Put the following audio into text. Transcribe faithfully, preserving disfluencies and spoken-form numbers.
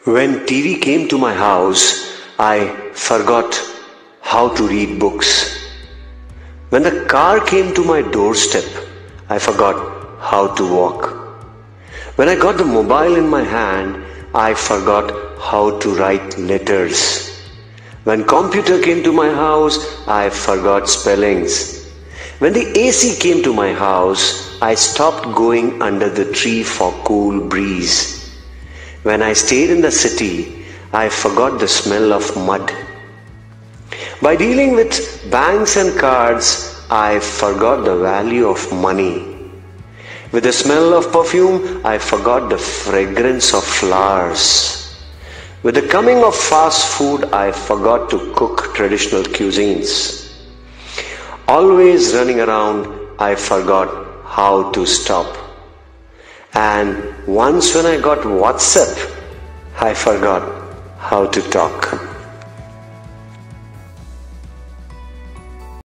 When T V came to my house, I forgot how to read books. When the car came to my doorstep, I forgot how to walk. When I got the mobile in my hand, I forgot how to write letters. When computer came to my house, I forgot spellings. When the A C came to my house, I stopped going under the tree for cool breeze. When I stayed in the city, I forgot the smell of mud. By dealing with banks and cards, I forgot the value of money. With the smell of perfume, I forgot the fragrance of flowers. With the coming of fast food, I forgot to cook traditional cuisines. Always running around, I forgot how to stop. And once when I got WhatsApp, I forgot how to talk.